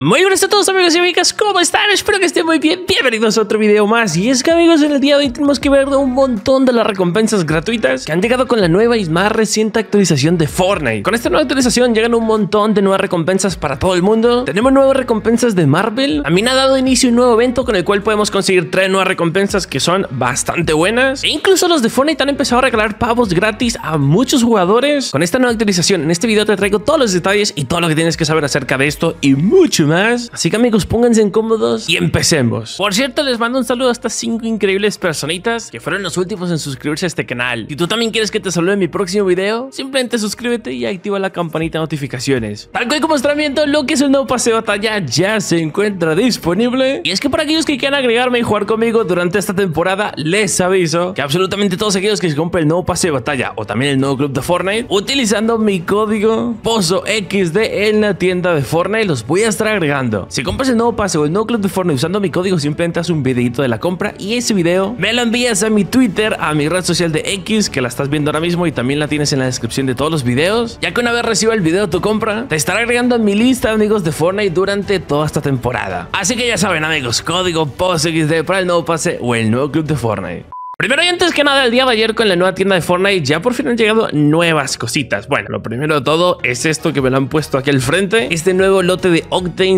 Muy buenas a todos amigos y amigas, ¿cómo están? Espero que estén muy bien, bienvenidos a otro video más. Y es que amigos, en el día de hoy tenemos que ver un montón de las recompensas gratuitas que han llegado con la nueva y más reciente actualización de Fortnite. Con esta nueva actualización llegan un montón de nuevas recompensas para todo el mundo. Tenemos nuevas recompensas de Marvel. A mí me ha dado inicio un nuevo evento con el cual podemos conseguir 3 nuevas recompensas que son bastante buenas. E incluso los de Fortnite han empezado a regalar pavos gratis a muchos jugadores. Con esta nueva actualización, en este video te traigo todos los detalles y todo lo que tienes que saber acerca de esto y mucho más. Así que amigos, pónganse incómodos y empecemos. Por cierto, les mando un saludo a estas 5 increíbles personitas que fueron los últimos en suscribirse a este canal. Si tú también quieres que te salude en mi próximo video, simplemente suscríbete y activa la campanita de notificaciones. Tal cual como están viendo, lo que es el nuevo pase de batalla ya se encuentra disponible. Y es que para aquellos que quieran agregarme y jugar conmigo durante esta temporada, les aviso que absolutamente todos aquellos que se compren el nuevo pase de batalla o también el nuevo club de Fortnite, utilizando mi código POZOXD en la tienda de Fortnite, los voy a estar agregando. Si compras el nuevo pase o el nuevo club de Fortnite usando mi código, simplemente haz un videito de la compra y ese video me lo envías a mi Twitter, a mi red social de X, que la estás viendo ahora mismo y también la tienes en la descripción de todos los videos. Ya que una vez reciba el video de tu compra, te estaré agregando en mi lista de amigos de Fortnite durante toda esta temporada. Así que ya saben amigos, código POZXD para el nuevo pase o el nuevo club de Fortnite. Primero y antes que nada, el día de ayer con la nueva tienda de Fortnite ya por fin han llegado nuevas cositas. Bueno, lo primero de todo es esto que me lo han puesto aquí al frente. Este nuevo lote de Octane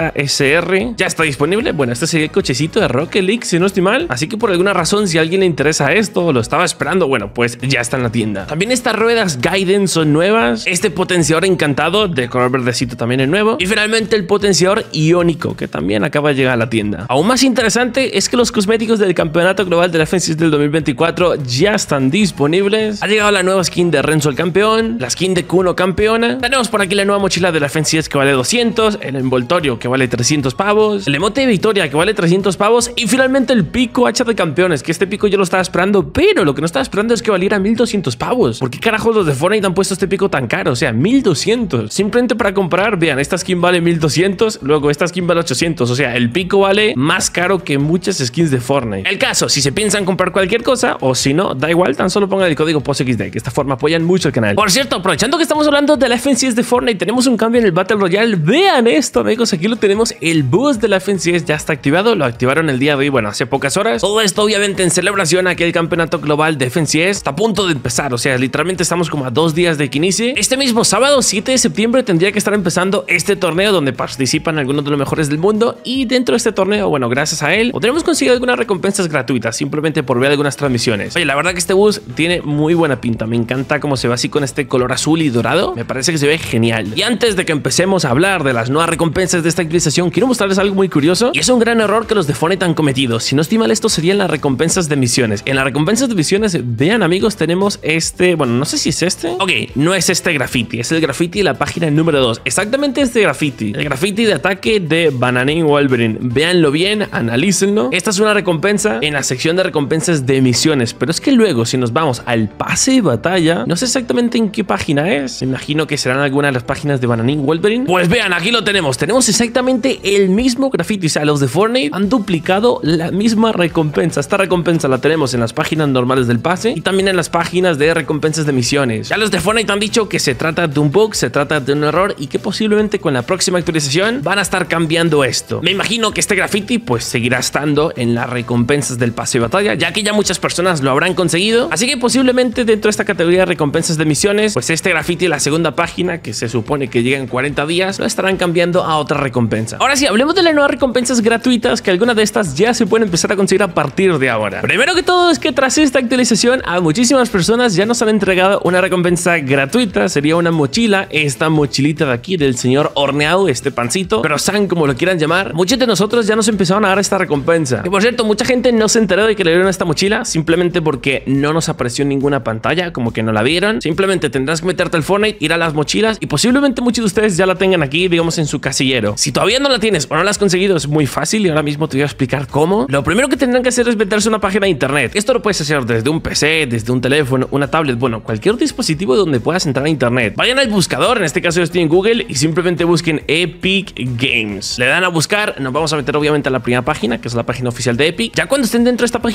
ZSR ya está disponible. Bueno, este sería el cochecito de Rocket League, si no estoy mal. Así que por alguna razón, si a alguien le interesa esto o lo estaba esperando, bueno, pues ya está en la tienda. También estas ruedas Gaiden son nuevas. Este potenciador encantado de color verdecito también es nuevo. Y finalmente el potenciador iónico, que también acaba de llegar a la tienda. Aún más interesante es que los cosméticos del campeonato global de la FNCS del 2024 ya están disponibles. Ha llegado la nueva skin de Renzo el campeón, la skin de Kuno campeona. Tenemos por aquí la nueva mochila de la FNCS que vale 200, el envoltorio que vale 300 pavos, el emote de victoria que vale 300 pavos y finalmente el pico hacha de campeones, que este pico yo lo estaba esperando, pero lo que no estaba esperando es que valiera 1200 pavos. ¿Por qué carajos los de Fortnite han puesto este pico tan caro? O sea, 1200. Simplemente para comprar, vean, esta skin vale 1200, luego esta skin vale 800. O sea, el pico vale más caro que muchas skins de Fortnite. El caso, si se piensan comprar cualquier cosa o si no, da igual, tan solo pongan el código POZXD, que de esta forma apoyan mucho el canal. Por cierto, aprovechando que estamos hablando de la FNCS de Fortnite, tenemos un cambio en el Battle Royale. Vean esto amigos, aquí lo tenemos, el boost de la FNCS ya está activado, lo activaron el día de hoy, bueno, hace pocas horas. Todo esto obviamente en celebración a que el campeonato global de FNCS está a punto de empezar, o sea, literalmente estamos como a 2 días de que inicie. Este mismo sábado 7 de septiembre tendría que estar empezando este torneo donde participan algunos de los mejores del mundo y dentro de este torneo, bueno, gracias a él podremos conseguir algunas recompensas gratuitas simplemente por ver algunas transmisiones. Oye, la verdad que este bus tiene muy buena pinta, me encanta cómo se ve así con este color azul y dorado, me parece que se ve genial. Y antes de que empecemos a hablar de las nuevas recompensas de esta actualización, quiero mostrarles algo muy curioso y es un gran error que los de Fortnite han cometido. Si no estoy mal, esto serían las recompensas de misiones. En las recompensas de misiones, vean amigos, tenemos este, bueno, no sé si es este. Ok, no es este graffiti, es el graffiti de la página número 2. Exactamente este graffiti, el graffiti de ataque de Bananín Wolverine. Véanlo bien, analícenlo. Esta es una recompensa en la sección de recompensas de misiones, pero es que luego si nos vamos al pase de batalla, no sé exactamente en qué página es, me imagino que serán algunas de las páginas de Bananín Wolverine. Pues vean, aquí lo tenemos exactamente el mismo graffiti, o sea, los de Fortnite han duplicado la misma recompensa. Esta recompensa la tenemos en las páginas normales del pase y también en las páginas de recompensas de misiones. Ya los de Fortnite han dicho que se trata de un bug, se trata de un error y que posiblemente con la próxima actualización van a estar cambiando esto. Me imagino que este graffiti pues seguirá estando en las recompensas del pase de batalla, ya que ya muchas personas lo habrán conseguido, así que posiblemente dentro de esta categoría de recompensas de misiones, pues este graffiti, la segunda página, que se supone que llega en 40 días, lo estarán cambiando a otra recompensa. Ahora sí, hablemos de las nuevas recompensas gratuitas, que algunas de estas ya se pueden empezar a conseguir a partir de ahora. Primero que todo es que tras esta actualización a muchísimas personas ya nos han entregado una recompensa gratuita, sería una mochila, esta mochilita de aquí del señor horneado, este pancito, croissant como lo quieran llamar. Muchos de nosotros ya nos empezaron a dar esta recompensa, que por cierto mucha gente no se enteró de que le dieron esta mochila simplemente porque no nos apareció en ninguna pantalla, como que no la vieron. Simplemente tendrás que meterte al Fortnite, ir a las mochilas y posiblemente muchos de ustedes ya la tengan aquí, digamos en su casillero. Si todavía no la tienes o no la has conseguido, es muy fácil y ahora mismo te voy a explicar cómo. Lo primero que tendrán que hacer es meterse a una página de internet. Esto lo puedes hacer desde un PC, desde un teléfono, una tablet, bueno, cualquier dispositivo donde puedas entrar a internet. Vayan al buscador, en este caso yo estoy en Google, y simplemente busquen Epic Games. Le dan a buscar, nos vamos a meter obviamente a la primera página, que es la página oficial de Epic. Ya cuando estén dentro de esta página, arriba a la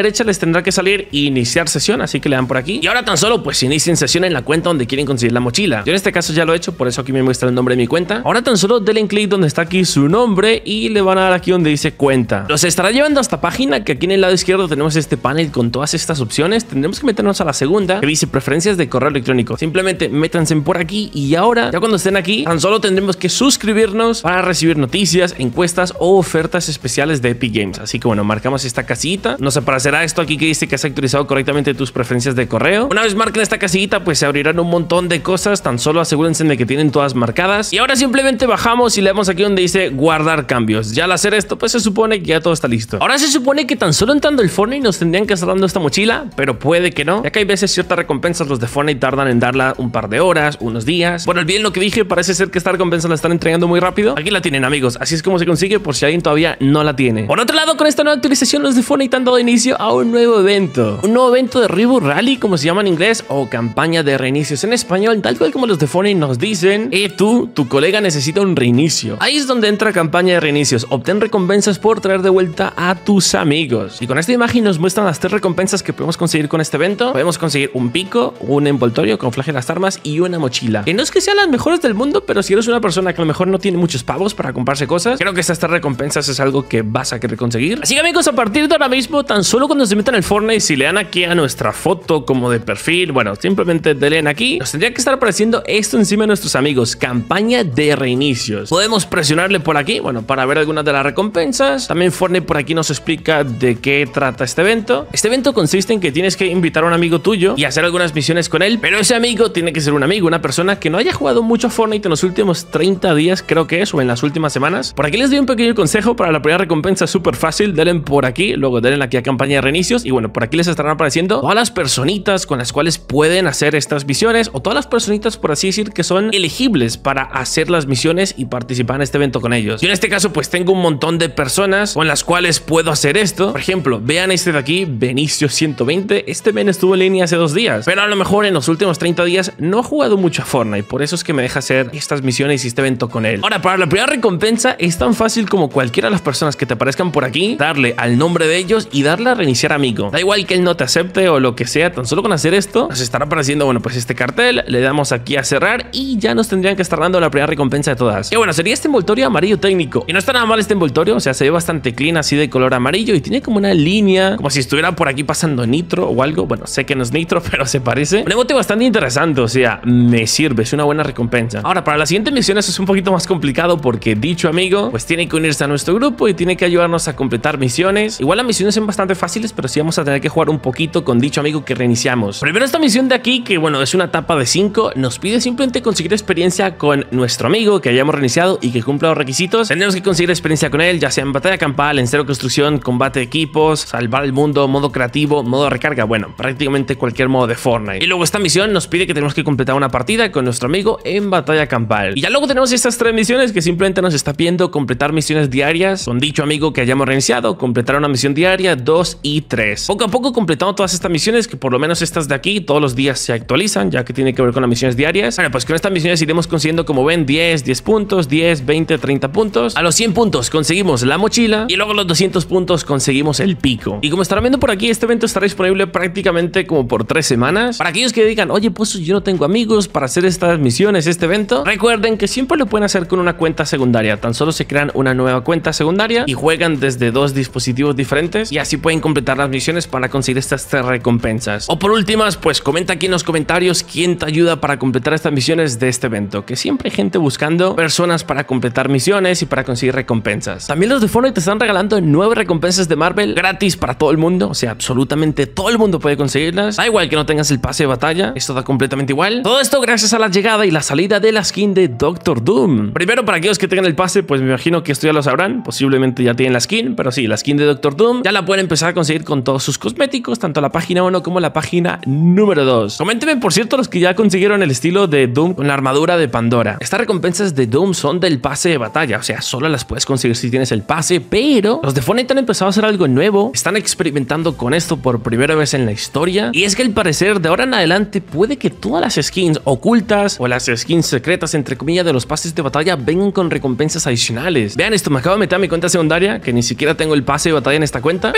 derecha les tendrá que salir iniciar sesión, así que le dan por aquí. Y ahora tan solo pues inicien sesión en la cuenta donde quieren conseguir la mochila. Yo en este caso ya lo he hecho, por eso aquí me muestra el nombre de mi cuenta. Ahora tan solo denle clic donde está aquí su nombre y le van a dar aquí donde dice cuenta. Los estará llevando a esta página, que aquí en el lado izquierdo tenemos este panel con todas estas opciones. Tendremos que meternos a la segunda, que dice preferencias de correo electrónico. Simplemente métanse por aquí y ahora, ya cuando estén aquí, tan solo tendremos que suscribirnos para recibir noticias, encuestas o ofertas especiales de Epic Games. Así que bueno, marcamos esta casillita. Nos aparecerá esto aquí que dice que has actualizado correctamente tus preferencias de correo. Una vez marquen esta casillita, pues se abrirán un montón de cosas. Tan solo asegúrense de que tienen todas marcadas. Y ahora simplemente bajamos y leemos aquí donde dice guardar cambios. Ya al hacer esto, pues se supone que ya todo está listo. Ahora se supone que tan solo entrando el Fortnite nos tendrían que estar dando esta mochila, pero puede que no, ya que hay veces ciertas recompensas los de Fortnite tardan en darla un par de horas, unos días. Bueno, bien lo que dije, parece ser que esta recompensa la están entregando muy rápido. Aquí la tienen, amigos, así es como se consigue por si alguien todavía no la tiene. Por otro lado, con esta nueva actualización los de Fortnite han dado inicio a un nuevo evento. Un nuevo evento de Reboot Rally, como se llama en inglés, o campaña de reinicios en español, tal cual como los de Fortnite nos dicen. Tu colega necesita un reinicio. Ahí es donde entra campaña de reinicios. Obtén recompensas por traer de vuelta a tus amigos. Y con esta imagen nos muestran las 3 recompensas que podemos conseguir con este evento. Podemos conseguir un pico, un envoltorio, camuflaje de las armas y una mochila. Que no es que sean las mejores del mundo, pero si eres una persona que a lo mejor no tiene muchos pavos para comprarse cosas, creo que estas 3 recompensas es algo que vas a querer conseguir. Así que amigos, a partir de ahora mismo, tan solo cuando se metan en el Fortnite, si le dan aquí a nuestra foto como de perfil, bueno, simplemente denle aquí, nos tendría que estar apareciendo esto encima de nuestros amigos, campaña de reinicios. Podemos presionarle por aquí, bueno, para ver algunas de las recompensas. También Fortnite por aquí nos explica de qué trata este evento. Este evento consiste en que tienes que invitar a un amigo tuyo y hacer algunas misiones con él, pero ese amigo tiene que ser un amigo, una persona que no haya jugado mucho a Fortnite en los últimos 30 días, creo que es, o en las últimas semanas. Por aquí les doy un pequeño consejo para la primera recompensa, súper fácil. Denle por aquí, luego denle aquí a campaña de reinicios y bueno, por aquí les estarán apareciendo todas las personitas con las cuales pueden hacer estas misiones, o todas las personitas, por así decir, que son elegibles para hacer las misiones y participar en este evento con ellos. Yo en este caso pues tengo un montón de personas con las cuales puedo hacer esto. Por ejemplo, vean este de aquí, Benicio 120. Este men estuvo en línea hace 2 días, pero a lo mejor en los últimos 30 días no ha jugado mucho a Fortnite, por eso es que me deja hacer estas misiones y este evento con él. Ahora, para la primera recompensa es tan fácil como cualquiera de las personas que te aparezcan por aquí, darle al nombre de ellos y darle a reiniciar amigo. Da igual que él no te acepte o lo que sea, tan solo con hacer esto nos estará apareciendo, bueno, pues este cartel, le damos aquí a cerrar y ya nos tendrían que estar dando la primera recompensa de todas. Y bueno, sería este envoltorio amarillo técnico. Y no está nada mal este envoltorio, o sea, se ve bastante clean así de color amarillo y tiene como una línea, como si estuviera por aquí pasando nitro o algo. Bueno, sé que no es nitro, pero se parece. Un emote bastante interesante, o sea, me sirve, es una buena recompensa. Ahora, para las siguientes misiones es un poquito más complicado porque dicho amigo, pues tiene que unirse a nuestro grupo y tiene que ayudarnos a completar misiones. Igual las misiones son bastante fáciles, pero sí vamos a tener que jugar un poquito con dicho amigo que reiniciamos. Primero esta misión de aquí, que bueno, es una etapa de 5, nos pide simplemente conseguir experiencia con nuestro amigo que hayamos reiniciado y que cumpla los requisitos. Tendremos que conseguir experiencia con él, ya sea en batalla campal, en cero construcción, combate de equipos, salvar el mundo, modo creativo, modo recarga, bueno, prácticamente cualquier modo de Fortnite. Y luego esta misión nos pide que tenemos que completar una partida con nuestro amigo en batalla campal. Y ya luego tenemos estas 3 misiones que simplemente nos está pidiendo completar misiones diarias con dicho amigo que hayamos reiniciado, completar una misión diaria, 2 y 3. Poco a poco completamos todas estas misiones, que por lo menos estas de aquí todos los días se actualizan, ya que tiene que ver con las misiones diarias. Bueno, pues con estas misiones iremos consiguiendo, como ven, 10 puntos, 10, 20, 30 puntos. A los 100 puntos conseguimos la mochila y luego a los 200 puntos conseguimos el pico. Y como estarán viendo por aquí, este evento estará disponible prácticamente como por 3 semanas. Para aquellos que digan, oye, pues yo no tengo amigos para hacer estas misiones, este evento, recuerden que siempre lo pueden hacer con una cuenta secundaria. Tan solo se crean una nueva cuenta secundaria y juegan desde 2 dispositivos diferentes y así pueden completar las misiones para conseguir estas 3 recompensas. O por últimas, pues comenta aquí en los comentarios quién te ayuda para completar estas misiones de este evento, que siempre hay gente buscando personas para completar misiones y para conseguir recompensas. También los de Fortnite te están regalando 9 recompensas de Marvel gratis para todo el mundo, o sea, absolutamente todo el mundo puede conseguirlas. Da igual que no tengas el pase de batalla, esto da completamente igual. Todo esto gracias a la llegada y la salida de la skin de Doctor Doom. Primero, para aquellos que tengan el pase, pues me imagino que esto ya lo sabrán, posiblemente ya tienen la skin, pero sí, la skin de Doctor Doom ya la pueden empezar a conseguir con todos sus cosméticos, tanto la página 1 como la página número 2. Coméntenme, por cierto, los que ya consiguieron el estilo de Doom con la armadura de Pandora. Estas recompensas de Doom son del pase de batalla, o sea, solo las puedes conseguir si tienes el pase, pero los de Fortnite han empezado a hacer algo nuevo, están experimentando con esto por primera vez en la historia, y es que al parecer de ahora en adelante puede que todas las skins ocultas o las skins secretas, entre comillas, de los pases de batalla vengan con recompensas adicionales. Vean esto, me acabo de meter a mi cuenta secundaria, que ni siquiera tengo el pase de batalla en esta cuenta, pero simplemente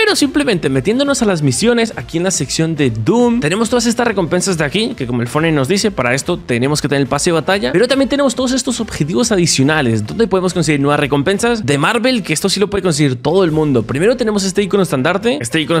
simplemente metiéndonos a las misiones aquí en la sección de Doom, tenemos todas estas recompensas de aquí, que como el Fortnite nos dice, para esto tenemos que tener el pase de batalla, pero también tenemos todos estos objetivos adicionales, donde podemos conseguir nuevas recompensas de Marvel, que esto sí lo puede conseguir todo el mundo. Primero tenemos este icono estandarte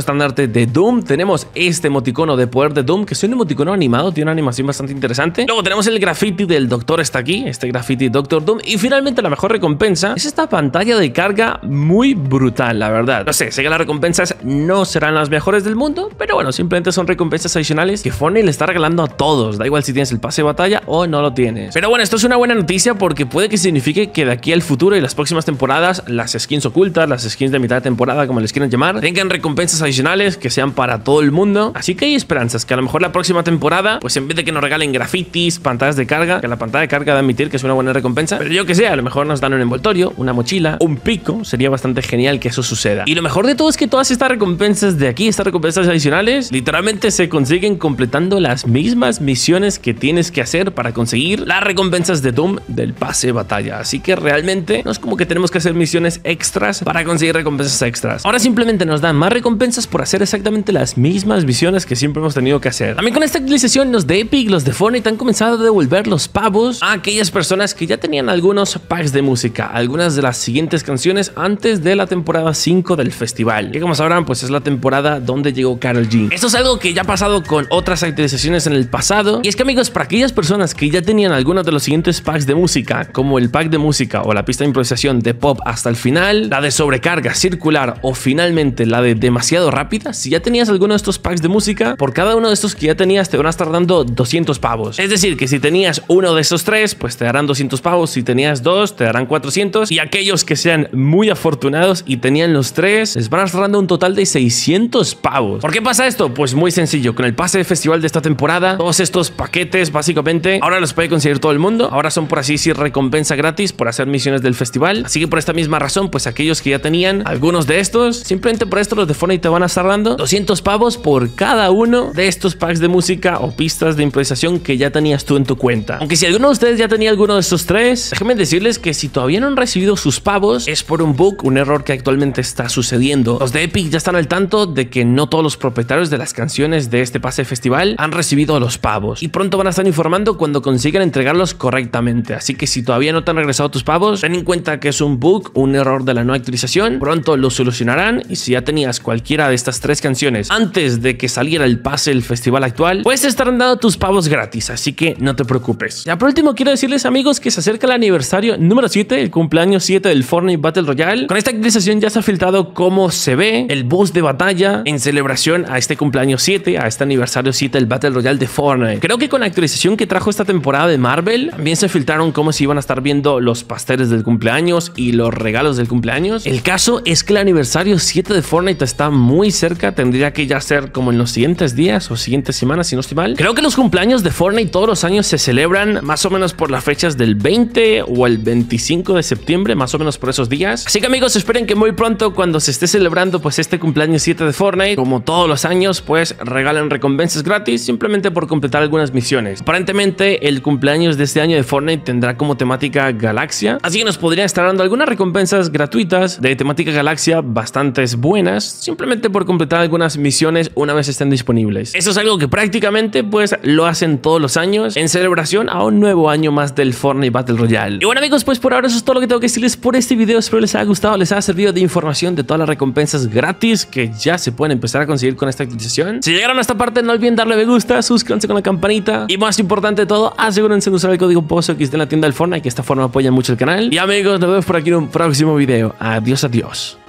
de Doom, tenemos este emoticono de poder de Doom, que es un emoticono animado, tiene una animación bastante interesante. Luego tenemos el graffiti del doctor está aquí, este graffiti Doctor Doom, y finalmente la mejor recompensa es esta pantalla de carga muy brutal, la verdad. No sé que las recompensas no serán las mejores del mundo, pero bueno, simplemente son recompensas adicionales que Fortnite le está regalando a todos, da igual si tienes el pase de batalla o no lo tienes. Pero bueno, esto es una buena noticia porque puede que signifique que de aquí al futuro y las próximas temporadas, las skins ocultas, las skins de mitad de temporada, como les quieran llamar, tengan recompensas adicionales que sean para todo el mundo. Así que hay esperanzas que a lo mejor la próxima temporada, pues en vez de que nos regalen grafitis, pantallas de carga, que la pantalla de carga da a admitir que es una buena recompensa, pero yo que sé, a lo mejor nos dan un envoltorio, una mochila, un pico, sería bastante genial que eso suceda. Y lo mejor de todo es que todas estas recompensas de aquí, estas recompensas adicionales, literalmente se consiguen completando las mismas misiones que tienes que hacer para conseguir las recompensas de Doom del pase de batalla. Así que realmente no es como que tenemos que hacer misiones extras para conseguir recompensas extras. Ahora simplemente nos dan más recompensas por hacer exactamente las mismas misiones que siempre hemos tenido que hacer. También con esta actualización, los de Epic, los de Fortnite han comenzado a devolver los pavos a aquellas personas que ya tenían algunos packs de música, algunas de las siguientes canciones antes de la temporada 5 del festival, que como sabrán pues es la temporada donde llegó Karol G. Esto es algo que ya ha pasado con otras actualizaciones en el pasado, y es que amigos, para aquellas personas que ya tenían algunos de los siguientes packs de música, como el pack de música o la pista de improvisación de pop hasta el final, la de sobrecarga circular o finalmente la de demasiado rápida, si ya tenías alguno de estos packs de música, por cada uno de estos que ya tenías te van a estar dando 200 pavos. Es decir, que si tenías uno de esos tres, pues te darán 200 pavos, si tenías dos te darán 400, y aquellos que sean muy afortunados y tenían los tres, les van a estar dando un total de 600 pavos. ¿Por qué pasa esto? Pues muy sencillo, con el pase de festival de esta temporada, todos estos paquetes básicamente ahora los puede conseguir todo el mundo, ahora son por así decir recompensa gratis por hacer misiones del festival, así que por esta misma razón pues aquellos que ya tenían algunos de estos, simplemente por esto los de Fortnite te van a estar dando 200 pavos por cada uno de estos packs de música o pistas de improvisación que ya tenías tú en tu cuenta. Aunque si alguno de ustedes ya tenía alguno de estos tres, déjenme decirles que si todavía no han recibido sus pavos es por un bug, un error que actualmente está sucediendo. Los de Epic ya están al tanto de que no todos los propietarios de las canciones de este pase de festival han recibido los pavos, y pronto van a estar informando cuando consigan entregarlos correctamente. Así que si todavía no te han regresado tus pavos, ten en cuenta que es un bug, un error de la nueva actualización, pronto lo solucionarán, y si ya tenías cualquiera de estas tres canciones antes de que saliera el pase del festival actual, pues te estarán dando tus pavos gratis, así que no te preocupes. Ya por último quiero decirles amigos que se acerca el aniversario número 7, el cumpleaños 7 del Fortnite Battle Royale. Con esta actualización ya se ha filtrado cómo se ve el bus de batalla en celebración a este cumpleaños 7, a este aniversario 7 del Battle Royale de Fortnite. Creo que con la actualización que trajo esta temporada de Marvel, también se filtraron cómo se iban a estar viendo los pasteles del cumpleaños y los regalos del cumpleaños. El caso es que el aniversario 7 de Fortnite está muy cerca, tendría que ya ser como en los siguientes días o siguientes semanas, si no estoy mal. Creo que los cumpleaños de Fortnite todos los años se celebran más o menos por las fechas del 20 o el 25 de septiembre, más o menos por esos días. Así que amigos, esperen que muy pronto, cuando se esté celebrando pues este cumpleaños 7 de Fortnite, como todos los años, pues regalen recompensas gratis simplemente por completar algunas misiones. Aparentemente el cumpleaños de este año de Fortnite tendrá como temática galaxia, así que nos podrían estar dando algunas recompensas gratuitas de temática galaxia bastantes buenas, simplemente por completar algunas misiones una vez estén disponibles. Eso es algo que prácticamente pues lo hacen todos los años en celebración a un nuevo año más del Fortnite Battle Royale. Y bueno amigos, pues por ahora eso es todo lo que tengo que decirles por este video. Espero les haya gustado, les haya servido de información de todas las recompensas gratis que ya se pueden empezar a conseguir con esta actualización. Si llegaron a esta parte, no olviden darle me gusta, suscríbanse con la campanita y más importante de todo, asegúrense de usar el código POZO que está en la tienda del Fortnite, que de esta forma apoyan mucho el canal. Y amigos, nos vemos por aquí en un próximo video. Adiós, adiós.